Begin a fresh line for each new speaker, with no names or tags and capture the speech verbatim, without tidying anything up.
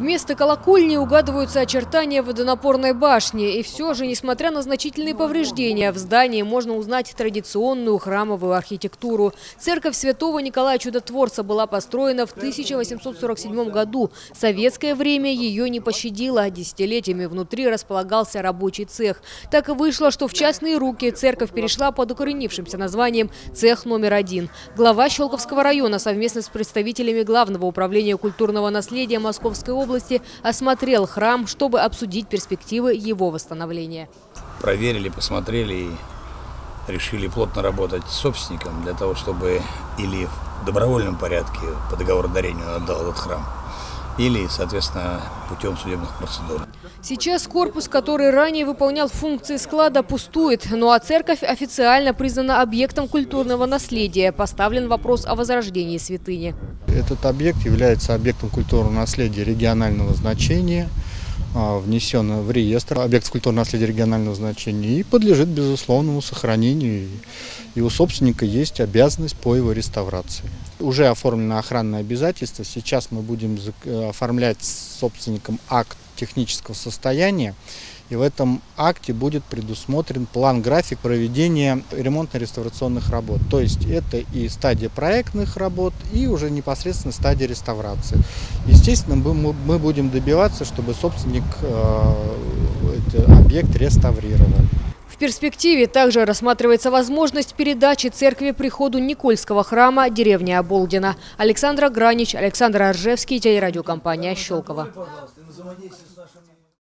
Вместо колокольни угадываются очертания водонапорной башни. И все же, несмотря на значительные повреждения, в здании можно узнать традиционную храмовую архитектуру. Церковь Святого Николая Чудотворца была построена в тысяча восемьсот сорок седьмом году. Советское время ее не пощадило. Десятилетиями внутри располагался рабочий цех. Так и вышло, что в частные руки церковь перешла под укоренившимся названием «Цех номер один». Глава Щелковского района совместно с представителями Главного управления культурного наследия Московской области области осмотрел храм, чтобы обсудить перспективы его восстановления.
Проверили, посмотрели и решили плотно работать с собственником для того, чтобы или в добровольном порядке по договору дарения он отдал этот храм, или, соответственно, путем судебных процедур.
Сейчас корпус, который ранее выполнял функции склада, пустует. Ну а церковь официально признана объектом культурного наследия. Поставлен вопрос о возрождении святыни.
Этот объект является объектом культурного наследия регионального значения, внесен в реестр объектов культурного наследия регионального значения и подлежит безусловному сохранению. И у собственника есть обязанность по его реставрации. Уже оформлено охранное обязательство. Сейчас мы будем оформлять с собственником акт технического состояния. И в этом акте будет предусмотрен план-график проведения ремонтно-реставрационных работ. То есть это и стадия проектных работ, и уже непосредственно стадия реставрации. Естественно, мы будем добиваться, чтобы собственник этот объект реставрировал.
В перспективе также рассматривается возможность передачи церкви приходу Никольского храма деревни Оболдина. Александра Гранич, Александр Аржевский, телерадиокомпания «Щелково».